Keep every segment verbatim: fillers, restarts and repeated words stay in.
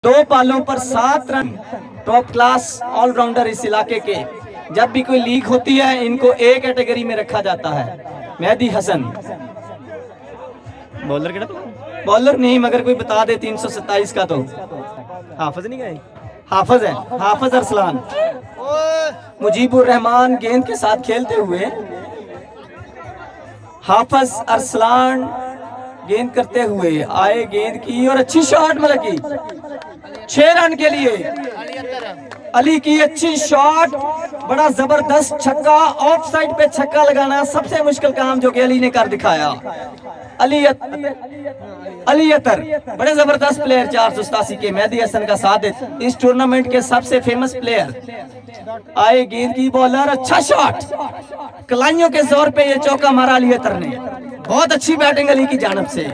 दो पालों पर सात रन, टॉप क्लास ऑलराउंडर इस इलाके के। जब भी कोई लीग होती है इनको ए कैटेगरी में रखा जाता है। मेहदी हसन बॉलर केड़ा तो बॉलर नहीं मगर कोई बता दे तीन सौ सत्ताईस का तो हाफिज नहीं गए, हाफिज है, हाफिज अरसलान। मुजीबुर रहमान गेंद के साथ खेलते हुए हाफिज अरसलान गेंद करते हुए आए, गेंद की और अच्छी शॉट मतलब की छह रन के लिए अली की अच्छी शॉट, बड़ा जबरदस्त छक्का। ऑफ साइड पे छक्का लगाना सबसे मुश्किल काम जो कि अली ने कर दिखाया। अली अली अतर बड़े जबरदस्त प्लेयर, चार सौ सतासी के मेहदी हसन का साथ इस टूर्नामेंट के सबसे फेमस प्लेयर। आए गेंद की बॉलर, अच्छा शॉट, कलाइयों के जोर पे ये चौका मारा अली अतर ने। बहुत अच्छी बैटिंग अली की जानब से।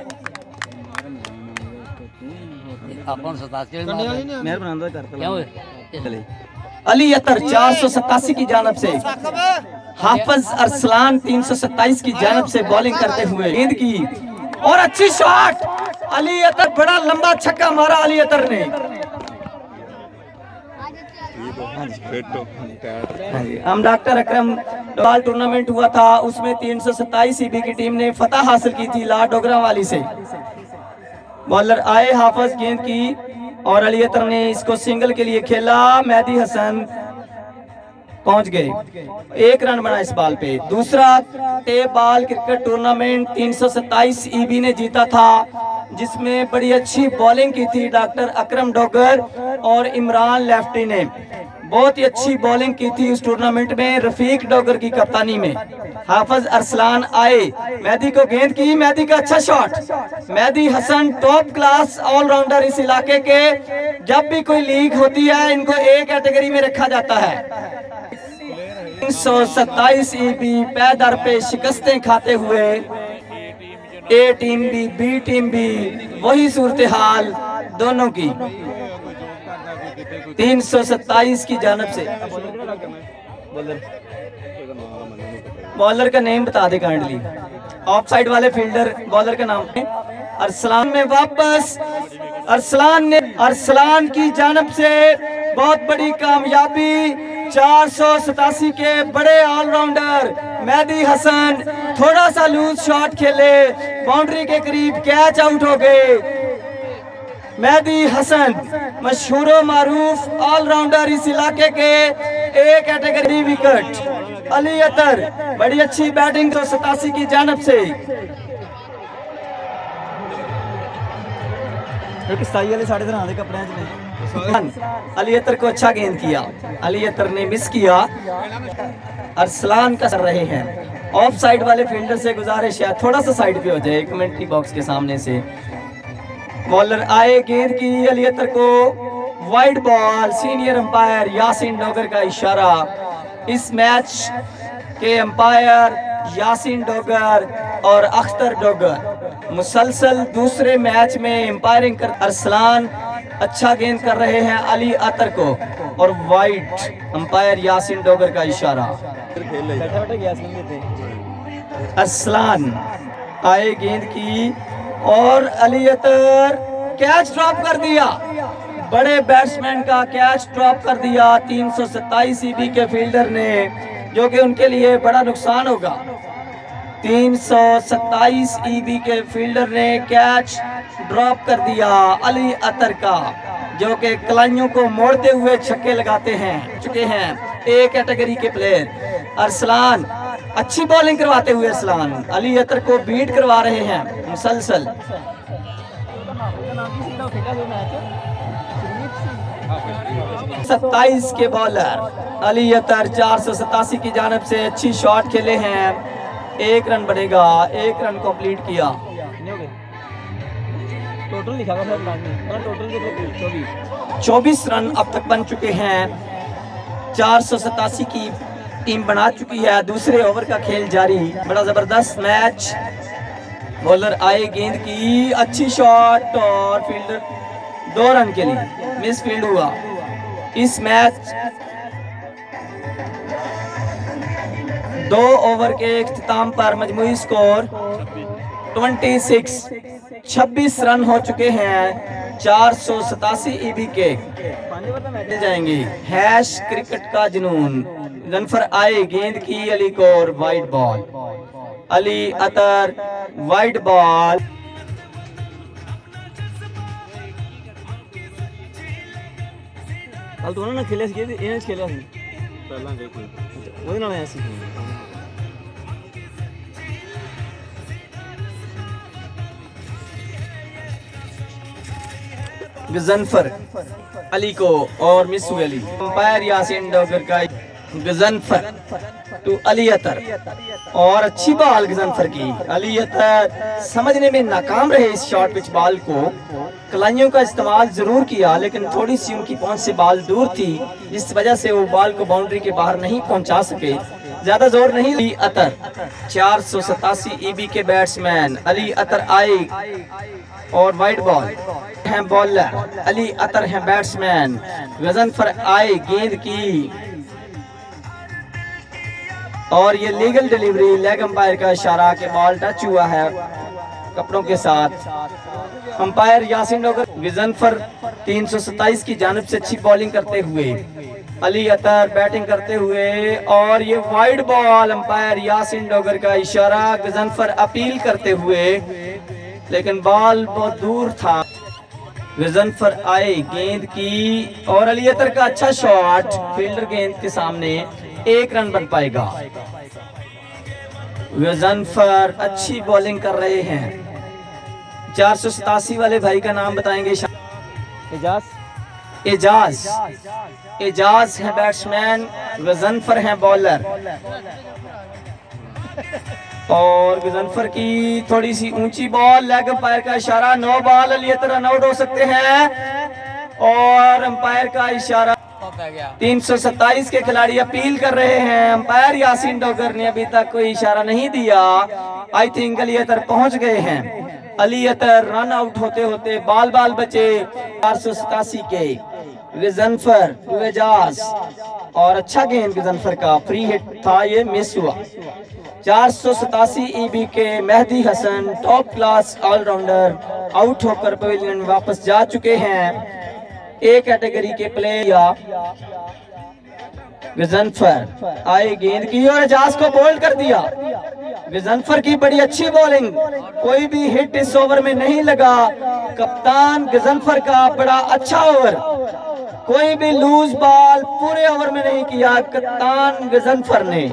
अली अतर चार सौ सतासी की जानब से, हाफिज अरसलान तीन सौ सत्ताईस की जानब से बॉलिंग करते हुए गेंद की और अच्छी शॉट। अली अतर बड़ा लंबा छक्का मारा अली अतर ने। हम डॉक्टर अकरम डोभाल टूर्नामेंट हुआ था, उसमें तीन सौ सत्ताईस ईबी की टीम ने फतह हासिल की थी ला डोगरा वाली से। बॉलर आए, हाफिज गेंद की और अली अतर ने इसको सिंगल के लिए खेला। मेहदी हसन पहुंच गए, एक रन बना इस बॉल पे। दूसरा टे बॉल क्रिकेट टूर्नामेंट तीन सौ सत्ताईस ईबी ने जीता था, जिसमें बड़ी अच्छी बॉलिंग की थी डॉक्टर अकरम डोगर और इमरान लेफ्टी ने। बहुत ही अच्छी बॉलिंग की थी उस टूर्नामेंट में रफीक डोगर की कप्तानी में। हाफिज अरसलान आए, मेहदी को गेंद की, मेहदी का अच्छा shot. Mehdi Hasan top class allrounder इस इलाके के। जब भी कोई लीग होती है इनको ए कैटेगरी में रखा जाता है। तीन सौ सत्ताईस ईबी पैदर पे शिकस्तें खाते हुए ए टीम भी बी टीम भी वही सूरत हाल दोनों की। तीन सौ सत्ताईस की जानब से बॉलर का नेम बता दे काइंडली। ऑफ साइड वाले फील्डर बॉलर का नाम है अरसलान। में वापस अरसलान ने, अरसलान की जानब से बहुत बड़ी कामयाबी। चार सौ सतासी के बड़े ऑलराउंडर मेहदी हसन थोड़ा सा लूज शॉट खेले, बाउंड्री के करीब कैच आउट हो गए। मेहदी हसन मशहूर मारूफ ऑलराउंडर इस इलाके के, एक कैटेगरी विकेट। अली अतर बड़ी अच्छी बैटिंग तो सतासी की जानब से। अली अतर को अच्छा गेंद किया, अली अतर ने मिस किया। अरसलान का कर रहे हैं। ऑफ साइड वाले फील्डर से गुजारिश है थोड़ा सा साइड पे हो जाए कमेंट्री बॉक्स के सामने से। बॉलर आए, गेंद की अली अतर को, wide ball. Senior umpire Yasin Dogar का इशारा। इस मैच के अंपायर यासीन डोगर और अख्तर डोगर मुसलसल दूसरे मैच में अंपायरिंग कर। अरसलान अच्छा गेंद कर रहे हैं अली अतर को और वाइड अंपायर यासीन डोगर का इशारा। अरसलान आए, गेंद की और अली अतर कैच ड्रॉप कर दिया। बड़े बैट्समैन का कैच ड्रॉप कर दिया तीन सौ सत्ताईस ईबी के फील्डर ने, जो कि उनके लिए बड़ा नुकसान होगा। तीन सौ सत्ताईस ईबी के फील्डर ने कैच ड्रॉप कर दिया अली अतर का, जो कि कलाइयों को मोड़ते हुए छक्के लगाते हैं चुके हैं ए कैटेगरी के प्लेयर। अरसलान अच्छी बॉलिंग करवाते हुए अरसलान अली अतर को बीट करवा रहे हैं मुसलसल। सत्ताईस के बॉलर अली अतर चार सौ सतासी की जानब से अच्छी शॉट खेले हैं। एक रन बनेगा, एक रन कंप्लीट किया। टोटल लिखा टोटल चौबीस रन अब तक बन चुके हैं। चार सौ सतासी की टीम बना चुकी है। दूसरे ओवर का खेल जारी, बड़ा जबरदस्त मैच। बॉलर आए, गेंद की अच्छी शॉट और फील्डर दो रन के लिए मिस फील्ड हुआ। इस मैच दो ओवर के इख्तिताम पर मजमूई स्कोर छब्बीस छब्बीस रन हो चुके हैं। चार सौ सतासी ईबी के जाएंगे। हैश क्रिकेट का जुनून, रन पर आए गेंद की अली को और wide ball, Ali Atar wide ball. कल तो ना खेले सी ये खेला सी पहला देखो ਉਹਦੇ ਨਾਲ ਆਇਆ ਸੀ। गजनफर अली को और मिसू अली, अंपायर यासीन डोगर का गजनफर टू अली अतर, और अच्छी बॉल गजनफर की। अली अतर समझने में नाकाम रहे इस शॉर्ट पिच बॉल को, कलाइयों का इस्तेमाल जरूर किया लेकिन थोड़ी सी उनकी पहुंच से बॉल दूर थी, जिस वजह से वो बॉल को बाउंड्री के बाहर नहीं पहुंचा सके, ज्यादा जोर नहीं। अली अतर चार सौ सतासी ईबी के बैट्समैन अली अतर आए और वाइड बॉल हैं बॉलर, अली अतर हैं बैट्समैन, गजनफर आए गेंद की और ये लीगल डिलीवरी, लेग अंपायर का इशारा के बॉल टच हुआ है कपड़ों के साथ। अंपायर यासीन डोगर गजनफर तीन सौ सत्ताईस की जानिब से अच्छी बॉलिंग करते हुए, अली अतर बैटिंग करते हुए और ये wide ball, umpire Yasin Dogar का इशारा, गजनफर अपील करते हुए लेकिन बॉल बहुत दूर था। गजनफर आए गेंद की और अली अतर का अच्छा शॉट, फील्डर गेंद के सामने, एक रन बन पाएगा। गजनफर अच्छी बॉलिंग कर रहे हैं। चार सौ सतासी वाले भाई का नाम बताएंगे। एजाज एजाज एजाज है बैट्समैन, गजनफर है बॉलर और गजनफर की थोड़ी सी ऊंची बॉल, लेग अंपायर का इशारा, no ball, Ali Atar run out हो सकते हैं और अंपायर का इशारा। तीन सौ सत्ताईस के खिलाड़ी अपील कर रहे हैं, अंपायर यासीन डोगर ने अभी तक कोई इशारा नहीं दिया। आई थिंक अली अतर पहुंच गए हैं। अली अतर रन आउट होते होते बाल बाल बचे। चार सौ सतासी के गजनफर एजाज और अच्छा गेंद गजनफर का, फ्री हिट था, ये मिस हुआ। चार सौ सतासी ईबी के Mehdi Hasan top class allrounder out होकर पवेलियन में वापस जा चुके हैं। ए कैटेगरी के प्लेयर गजनफर आए गेंद की और एजाज को बोल्ड कर दिया। गजनफर की बड़ी अच्छी बॉलिंग, कोई भी हिट इस ओवर में नहीं लगा। कप्तान गजनफर का बड़ा अच्छा ओवर, कोई भी लूज बॉल पूरे ओवर में नहीं किया कप्तान गजनफर ने।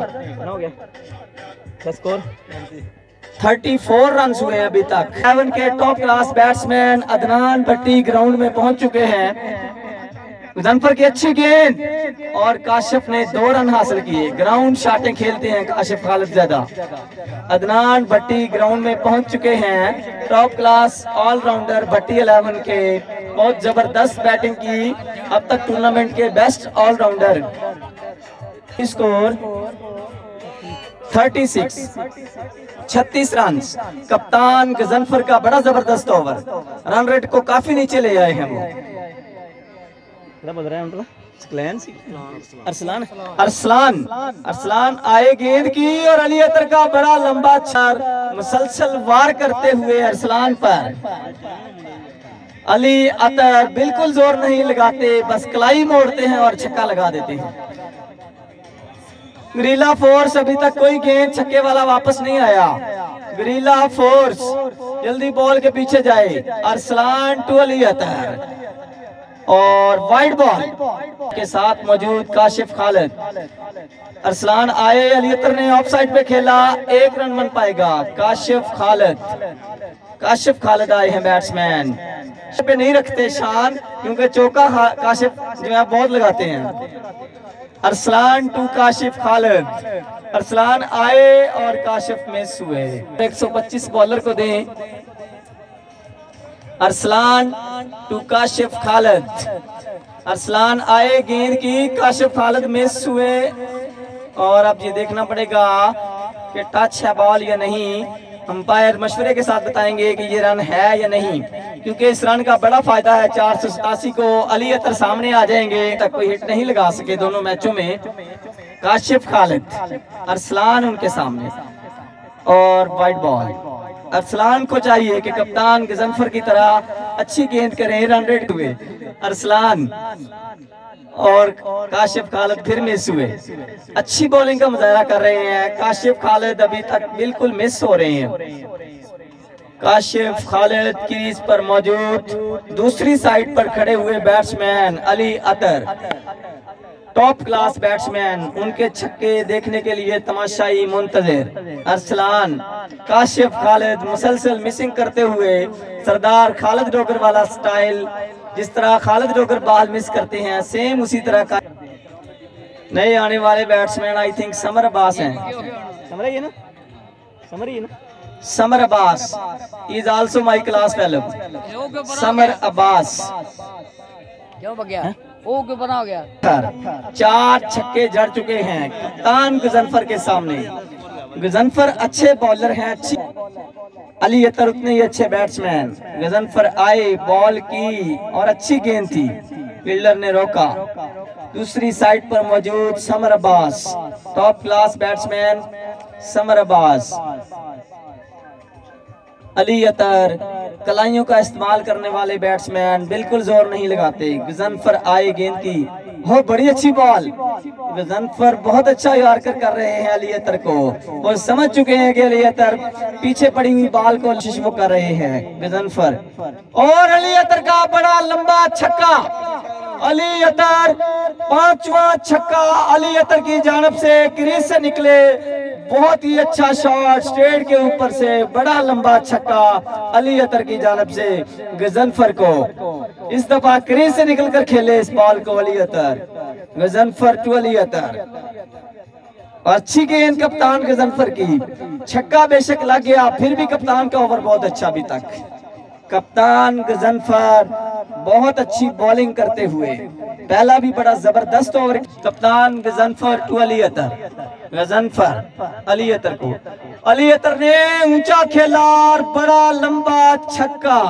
स्कोर चौंतीस रन हुए अभी तक। सेवन के top class batsman Adnan Bhatti ground में पहुंच चुके हैं। गजनफर की अच्छी गेंद और काशिफ ने दो रन हासिल किए। ग्राउंड शॉटें खेलते हैं काशिफ खालिद ज़ादा। अदनान भट्टी ग्राउंड में पहुंच चुके हैं। Top class allrounder Bhatti eleven के, बहुत जबरदस्त बैटिंग की, अब तक टूर्नामेंट के बेस्ट ऑलराउंडर। स्कोर छत्तीस छत्तीस रन। कप्तान गजनफर का बड़ा जबरदस्त ओवर, रन रेट को काफी नीचे ले आए हैं वो। अरसलान अरसलान अरसलान आए गेंद की और अली अतर का बड़ा लंबा चार, मुसलसल वार करते हुए अरसलान पर। अली अतर बिल्कुल जोर नहीं लगाते, बस कलाई मोड़ते हैं और छक्का लगा देते हैं। ग्रीला फोर्स अभी तक कोई गेंद छक्के वाला वापस नहीं आया। ग्रीला फोर्स जल्दी बॉल के पीछे जाए। अरसलान टू अली अतर और वाइड बॉल के साथ मौजूद काशिफ खालिद। अरसलान आए, अली अतर ने ऑफ साइड पे खेला, एक रन बन पाएगा। काशिफ खालिद काशिफ खालिद आए हैं बैट्समैन, पे नहीं रखते शान क्योंकि चौका काशिफ जो है बहुत लगाते हैं। अरसलान टू काशिफ खालिद, अरसलान आए और काशिफ मिस हुए। एक सौ पच्चीस बॉलर को दें। अरसलान टू काशिफ खालिद, अरसलान आए गेंद की, काशिफ खालिद मिस हुए और अब ये देखना पड़ेगा कि टच है बॉल या नहीं। अंपायर मशवरे के साथ बताएंगे कि ये रन है या नहीं, क्योंकि इस रन का बड़ा फायदा है। चार सौ सतासी को अली अतर सामने आ जाएंगे, तक कोई हिट नहीं लगा सके दोनों मैचों में। काशिफ खालिद, अरसलान उनके सामने और वाइड बॉल। अरसलान को चाहिए कि कप्तान गजनफर की तरह अच्छी गेंद करे, रन रेट हुए। अरसलान और काशिफ खालिद फिर मिस हुए। अच्छी बॉलिंग का मुजाहरा कर रहे हैं काशिफ खालिद, अभी तक बिल्कुल मिस हो रहे हैं। काशिफ खालिद क्रीज पर मौजूद। दूसरी साइड पर खड़े हुए batsman Ali Atar, top class batsman, उनके छक्के देखने के लिए तमाशाई मुंतजिर। अरसलान, काशिफ खालिद मुसलसल मिसिंग करते हुए सरदार खालिद डोगर वाला स्टाइल, जिस तरह खालिद डोगर बॉल मिस करते हैं सेम उसी तरह का। नए आने वाले batsman I think Samar Abbas हैं। समझ रही है ना, समझ रही है ना। Samar Abbas is also my class fellow. Samar Abbas क्यों बगया ओ क्यों बना हो गया। चार छक्के जड़ चुके हैं कप्तान गजनफर के सामने। गजनफर अच्छे बॉलर हैं, अच्छी। अली अतर उतने ही अच्छे बैट्समैन। गजनफर आए, बॉल की और अच्छी गेंद थी, फील्डर ने रोका। दूसरी साइड पर मौजूद Samar Abbas, top class batsman Samar Abbas. Ali Athar कलाइयों का इस्तेमाल करने वाले बैट्समैन, बिल्कुल जोर नहीं लगाते। गजनफर आए, गेंद की बहुत बड़ी अच्छी बॉल। गजनफर बहुत अच्छा यार्कर कर रहे हैं अली अतर को। वो समझ चुके हैं कि अली अतर पीछे पड़ी हुई बॉल को कोशिश वो कर रहे हैं गजनफर। और अली अतर का बड़ा लंबा छक्का, अली अतर पांचवा छक्का अली अतर की जानब से क्रीज से निकले। बहुत ही अच्छा शॉट स्ट्रेट के ऊपर से, बड़ा लंबा छक्का अली अतर की जानब से गजनफर को। इस दफा क्रीज से निकलकर खेले इस बॉल को अली अतर। गजनफर टू अली अतर, अच्छी गेंद कप्तान गजनफर की। छक्का बेशक लग गया, फिर भी कप्तान का ओवर बहुत अच्छा अभी तक। कप्तान गजनफर बहुत अच्छी बॉलिंग करते हुए, पहला भी बड़ा जबरदस्त ओवर। कप्तान गजनफर टू अली अतर। गजनफर अली अतर को, अली अतर ने ऊंचा खेला और बड़ा लंबा छक्का,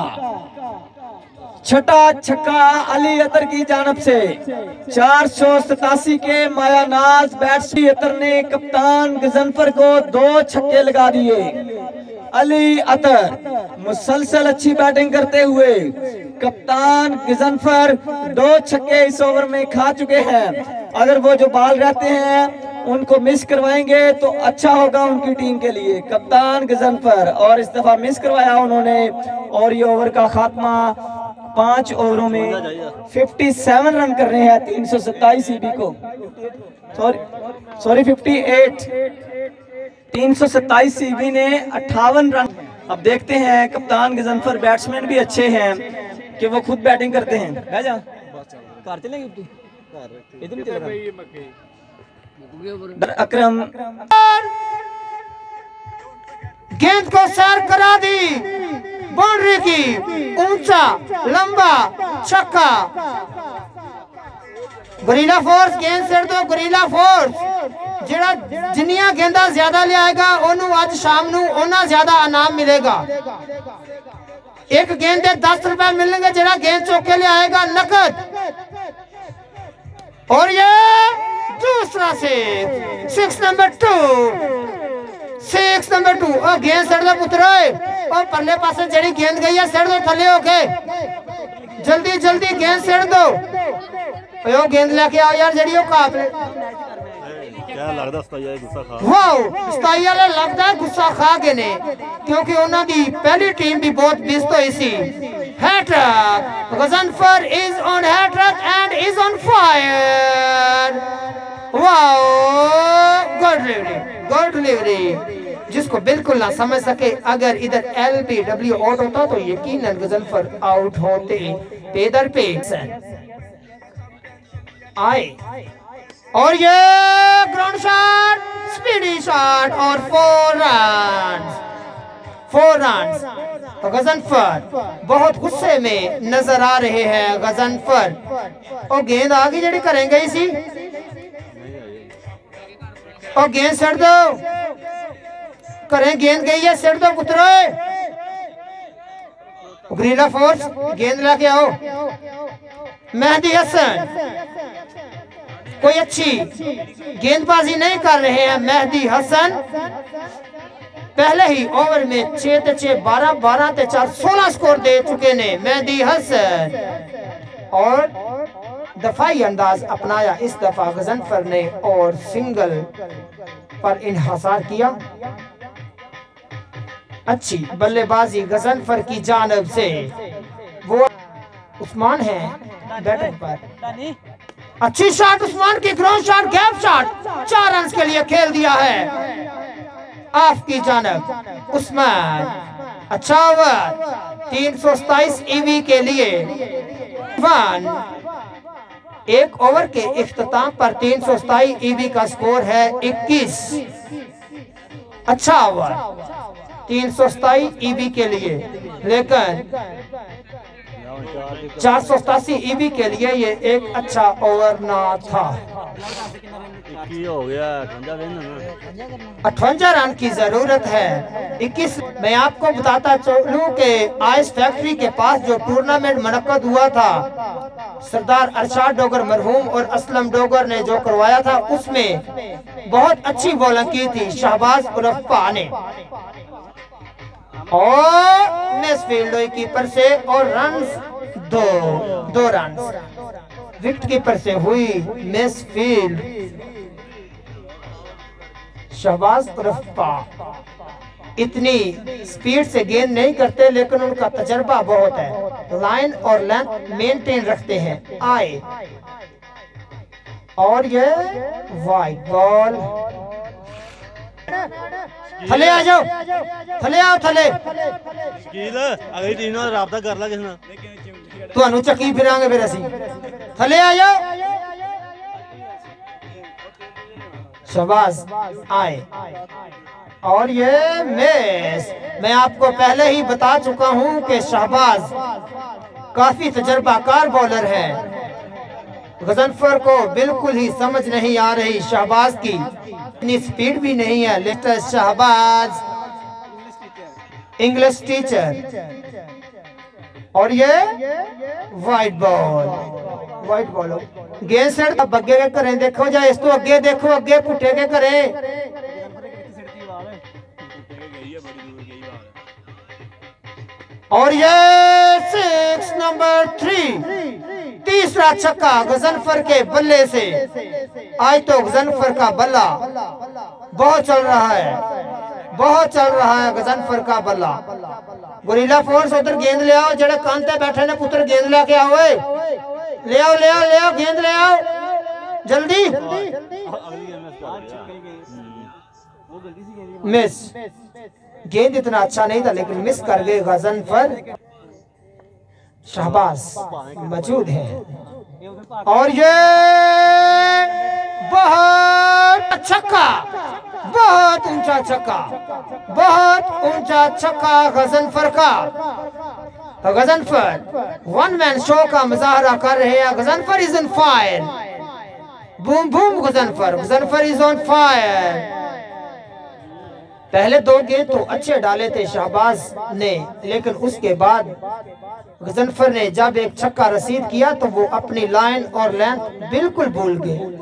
छठा छक्का अली अतर की जानब से। चार सौ सतासी के मायानाज बैट्समैन अतर ने कप्तान गजनफर को दो छक्के लगा दिए। अली अतर मुसलसल अच्छी बैटिंग करते हुए कप्तान गजनफर दो छक्के इस ओवर में खा चुके हैं। अगर वो जो बॉल रहते हैं उनको मिस करवाएंगे तो अच्छा होगा उनकी टीम के लिए। कप्तान गजनफर, और इस दफा मिस करवाया उन्होंने, और ये ओवर का खात्मा पांच ओवरों में सत्तावन रन कर रहे हैं तीन सौ सत्ताईस ईबी को। सॉरी सॉरी अट्ठावन, तीन सौ सत्ताईस सीबी ने अट्ठावन रन। अब देखते हैं, कप्तान गजनफर बैट्समैन भी अच्छे हैं कि वो खुद बैटिंग करते हैं। है जा कार चलेंगे अकरम, गेंद को सैर करा दी, बाउंड्री की, ऊंचा लंबा छक्का। गुरीला फोर्स गेंद सेट दो। गुरीला फोर्स जेड़ा जिन्नियां गेंदा ज्यादा ले आएगा ओनू आज शाम नू ओना ज्यादा इनाम मिलेगा। एक गेंद दे दस रुपए मिलेंगे, जेड़ा गेंद चौके ले आएगा नकद। और ये दूसरा से six number two, six number two. और गेंद सेट दो पुत्र, और परले पासे जेड़ी गेंद गई है सेट दो थले होके, जल्दी जल्दी गेंद सेट दो। ओ गेंद लेके आओ यार, जेड़ी ओ काप ले। क्या लगदा सताइया गुस्सा खा। वाओ, सताइया ले लगदा है गुस्सा खा गए ने, क्योंकि उन्हां दी पहली टीम भी बहुत बिस्त होई सी। Hat trick, Ghazanfar is on hat trick and is on fire. Wow, good delivery, good delivery, जिसको बिल्कुल ना समझ सके। अगर इधर एल बी डब्ल्यू आउट होता तो यकीनन गजनफर आउट होते। पेदर पे आए, और ये ग्राउंड शॉट, स्पीडी शॉट, और फोर रन, फोर रन। तो गजनफर बहुत गुस्से में नजर आ रहे हैं। गजनफर, और गेंद आ गई जड़ी करेंगे इसी, और गेंद सेट दो, करें गेंद गई है, सेट दो पुत्र। गुरीला फोर्स गेंद लेके आओ। मेहदी हसन कोई अच्छी गेंदबाजी नहीं कर रहे हैं। मेहदी हसन पहले ही ओवर में छह ते छह बारह बारह ते चार सोलह स्कोर दे चुके ने मेहदी हसन और दफाई अंदाज अपनाया इस दफा गजनफर ने और सिंगल पर इन्हासार किया। अच्छी बल्लेबाजी गजनफर की जानब से, वो उस्मान है बैटिंग पर। अच्छी शॉट उस्मान की, ग्राउंड शॉट, गैप शॉट, चार रन के लिए खेल दिया है ऑफ की जानब उस्मान। अच्छा ओवर तीन सौ सताइस ईवी के लिए वन। एक ओवर के इख्तिताम पर तीन सौ सताइस ईवी का स्कोर है इक्कीस। अच्छा ओवर तीन सौ सताइस ईवी के लिए, लेकिन चार सौ सतासी ईवी के लिए ये एक अच्छा ओवर ना था। हो गया अठवंजा रन की जरूरत है। इक्कीस मैं आपको बताता चलूं कि आइस फैक्ट्री के पास जो टूर्नामेंट मुनक्कद हुआ था, सरदार अरशाद डोगर मरहूम और असलम डोगर ने जो करवाया था, उसमें बहुत अच्छी बॉलिंग की थी शहबाज उर्फ ने, और मिसफील्ड कीपर से और रन दो दो रन विकेट कीपर से हुई मिसफील्ड। शहबाज उर्फ इतनी स्पीड से गेंद नहीं करते, लेकिन उनका तजर्बा बहुत है, लाइन और लेंथ मेंटेन रखते हैं। आए और ये वाइड बॉल, थले आ जाओ, थले आओ, थले अगली टीम ਨਾਲ ਰਾਬਤਾ ਕਰ ਲਾ ਕਿਸ ਨਾਲ, ਤੁਹਾਨੂੰ ਚੱਕੀ ਫਿਰਾਂਗੇ ਫਿਰ ਅਸੀਂ। थले आ जाओ, शहबाज आए और ये मिस। मैं आपको पहले ही बता चुका हूं कि शहबाज काफी तजर्बाकार बॉलर है। गजनफर को बिल्कुल ही समझ नहीं आ रही शहबाज की, इतनी स्पीड भी नहीं है। लेटर शहबाज इंग्लिश टीचर और ये वाइट बॉल, वाइट बॉल गेंद से अब अगे के करें, देखो जा इस तो अगे देखो, अगे पुठे के करें। और ये सिक्स नंबर थ्री, तीसरा छक्का गजनफर के बल्ले से। आज तो गजनफर का बल्ला बहुत चल रहा है, बहुत चल रहा है गजनफर का बल्ला। गुरीला फोर्स उधर गेंद ले आओ, जेड़े कांते बैठे ने पुत्र गेंद लेके आओ, ले आओ ले आओ ले आओ गेंद ले आओ जल्दी। मिस, गेंद इतना अच्छा नहीं था लेकिन मिस कर गए गजनफर। शहबाज मौजूद है और ये बहुत छक्का, बहुत ऊंचा छक्का, बहुत ऊंचा छक्का गजनफर का। गजनफर वन मैन शो का मुजाहरा कर रहे हैं। Ghazanfar is on fire, boom boom Ghazanfar, Ghazanfar is on fire. पहले दो गेंद तो अच्छे डाले थे शहबाज ने, लेकिन उसके बाद गजनफर ने जब एक छक्का रसीद किया तो वो अपनी लाइन और लेंथ बिल्कुल भूल गए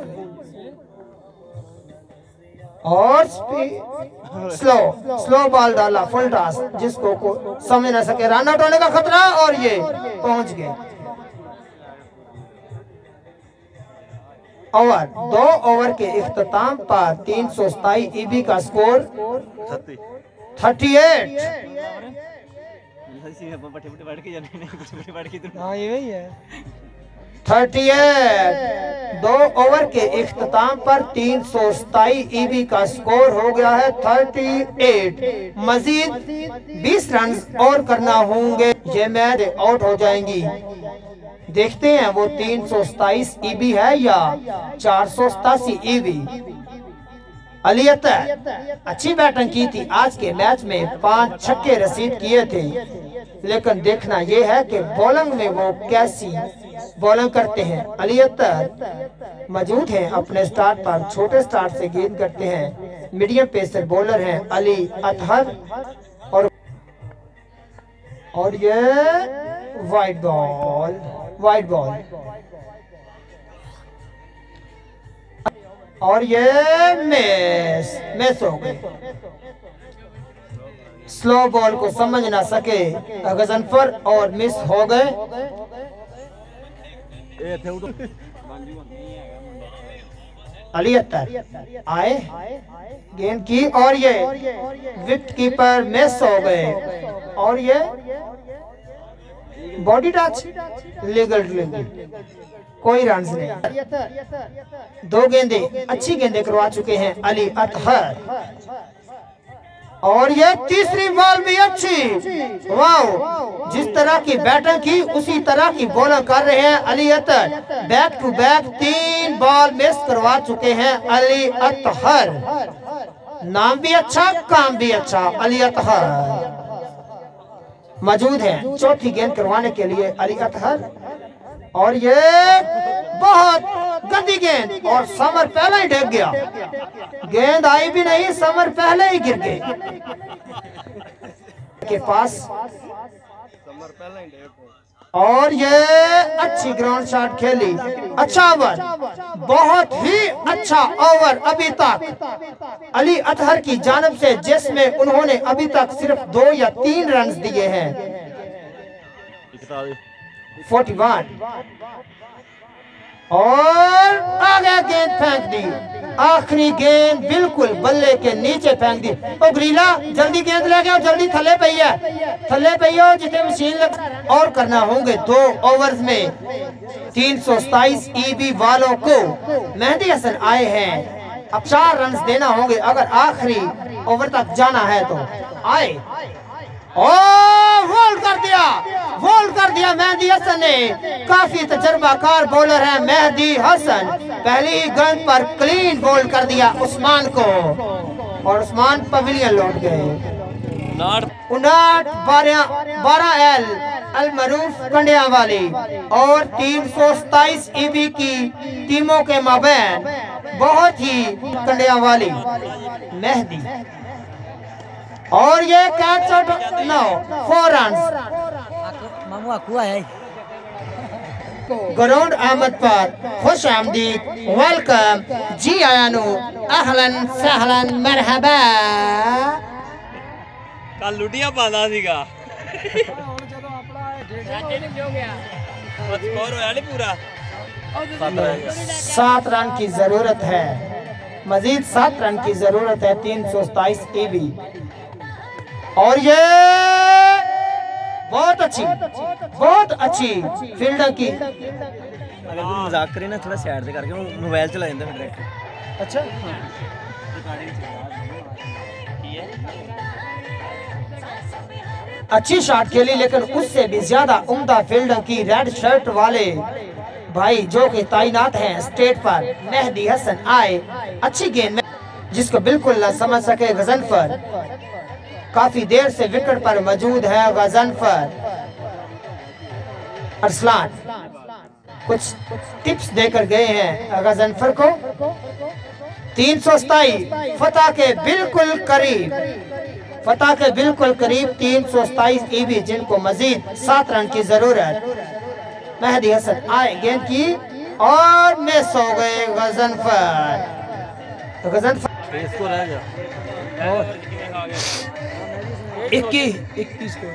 और स्लो स्लो बॉल डाला, फुल टॉस, जिसको को समझ ना सके। रन आउट होने का खतरा और ये पहुंच गए। ओवर दो ओवर के इख्तिताम पर तीन सौ सताईस ईबी का score thirty eight. Thirty eight दो ओवर के इख्तिताम पर तीन सौ सताईस ईबी का स्कोर हो गया है थर्टी एट। मजीद बीस रन और करना होंगे, ये मैच आउट हो जाएंगी। देखते हैं वो तीन सौ सताईस ईबी है या चार सौ सतासी ईबी। अलियता अच्छी बैटिंग की थी आज के मैच में, पांच छक्के रसीद किए थे, लेकिन देखना यह है कि बॉलिंग में वो कैसी बॉलिंग करते हैं। अलियता मौजूद हैं अपने स्टार्ट पर, छोटे स्टार्ट से गेंद करते हैं, मीडियम पेसर बॉलर हैं अली अतहर। और और ये वाइड बॉल, वाइड बॉल और ये मिस, मिस हो गई। स्लो बॉल को समझ ना सके गजनफर और मिस हो गए। अली अत्तर आए गेंद की और ये विकेट कीपर मिस हो गए और ये बॉडी टच लीगल ड्रिलिंग, कोई रन नहीं। दो गेंदे अच्छी गेंदे करवा चुके हैं अली अतहर और ये तीसरी बॉल भी अच्छी। वाह, जिस तरह की बैटिंग की उसी तरह की बॉलिंग कर रहे हैं Ali Athar. Back to back तीन बॉल मिस करवा चुके हैं अली अतहर। नाम भी अच्छा, काम भी अच्छा। अली अतहर मौजूद है चौथी गेंद करवाने के लिए अली अतहर और ये बहुत गंदी गेंद और समर पहले ही डेग गया। गेंद आई भी नहीं, समर पहले ही गिर गए के पास और ये अच्छी ग्राउंड शॉट खेली। अच्छा ओवर, बहुत ही अच्छा ओवर अभी तक अली अतहर की जानिब से, जिसमें उन्होंने अभी तक सिर्फ दो या तीन रन दिए हैं। इकतालीस और आगे गेंद फेंक दी। आखिरी गेंद बिल्कुल बल्ले के नीचे फेंक दी। ओ ग्रीला जल्दी गेंद ले गया, जल्दी थले पे है, थले पे हो जितने मशीन लग और करना होंगे दो ओवर्स में। तीन सौ सताइस ईबी वालों को मेहदी हसन आए हैं, अब चार रन देना होंगे अगर आखिरी ओवर तक जाना है तो। आए ओ वोल्ड कर दिया, वोल्ड कर दिया मेहदी हसन ने। काफी तजर्बाकार बॉलर है मेहदी हसन। पहली गेंद पर क्लीन बोल्ड कर दिया उस्मान को और उस्मान पवेलियन लौट गए। उनाट बारह बारह एल अलमरूफ कंडिया वाली और तीन सौ सताइस ईबी की टीमों के माबैन बहुत ही कंडिया वाली मेहदी और ये catch out no four run. मामू अकुआ है ग्राउंड अहमद पर खुश आमदीद, वेलकम, जी आयानो, अहलन सहलन मरहबा। कल लुटिया पादा सीगा पूरा सात रन की जरूरत है, मजीद सात रन की जरूरत है। तीन सौ सताइस ईबी और ये बहुत अच्छी बहुत अच्छी फील्डर की। अगर तुम मजाक करें ना थोड़ा साइड से करके मोबाइल चला जाता है। अच्छा अच्छी शॉट खेली लेकिन उससे भी ज्यादा उम्दा फील्डर की रेड शर्ट वाले भाई जो कि तैनात हैं स्टेट पर मेहदी हसन आए। अच्छी गेंद में जिसको बिल्कुल न समझ सके गजनफर, काफी देर से विकेट पर मौजूद है गजनफर। अरसलान कुछ टिप्स देकर गए हैं गजनफर को। तीन सौ सताईस फतह के बिल्कुल करीब, फतह के बिल्कुल करीब तीन सौ सताईस ईबी, जिनको मजीद सात रन की जरूरत। मेहदी हसन आए गेंद की और मिस हो गए गजनफर। तो गजनफर इसको रह गया इक्कीस इक्कीस को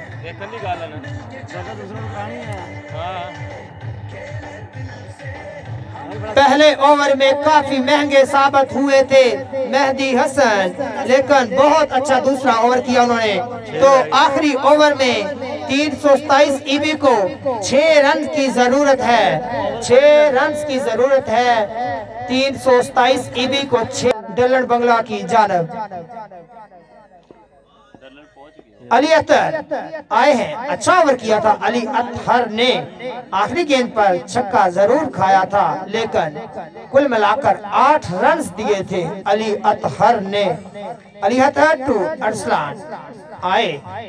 पहले ओवर में काफी महंगे साबित हुए थे मेहदी हसन, लेकिन बहुत अच्छा दूसरा ओवर किया उन्होंने। तो आखिरी ओवर में तीन सौ सताईस ईबी को छह रन की जरूरत है, छह रन की जरूरत है। तीन सौ सताईस ईबी को छह डलन बंगला की जानब। अली अतहर आए हैं, अच्छा ओवर किया था अली अतहर ने। आखिरी गेंद पर छक्का जरूर खाया था लेकिन कुल मिलाकर आठ रन दिए थे अली अतहर ने। अली अतहर टू अरसलान आए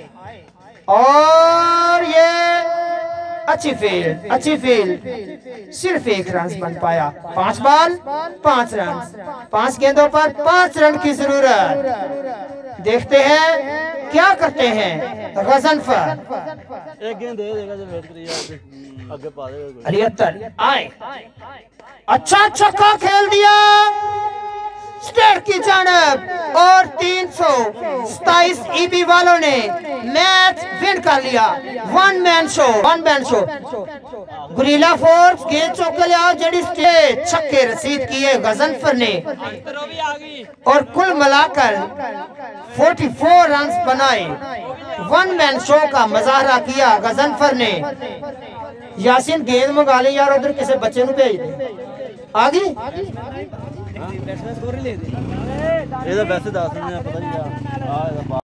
और ये अच्छी फील्ड, अच्छी फील्ड, सिर्फ एक रन बन पाया। पांच बॉल पांच रन, पांच गेंदों पर पांच रन की जरूरत। देखते हैं क्या करते हैं गजनफर। एक गेंद दे देगा जो वेट करिए आगे पा देगा। अली अतहर आए, अच्छा छक्का खेल दिया, स्टेट की जानब और तीन सौ सताइस ईबी वालों ने मैच विन कर लिया। One man show one man show guerrilla force गेंद चौक के लिया जड़ी स्टेट छक्के रसीद किए गजनफर ने और कुल मिलाकर चौवालीस रन बनाए। वन मैन शो का मुजाहरा किया गजनफर ने। यासीन गेंद मंगा ले यार, उधर किसी बच्चे ਨੂੰ भेज दे। आ गई ਇਹਦਾ ਵੈਸੇ ਦੱਸ ਦਿੰਦੇ ਆ, ਪਤਾ ਨਹੀਂ ਆ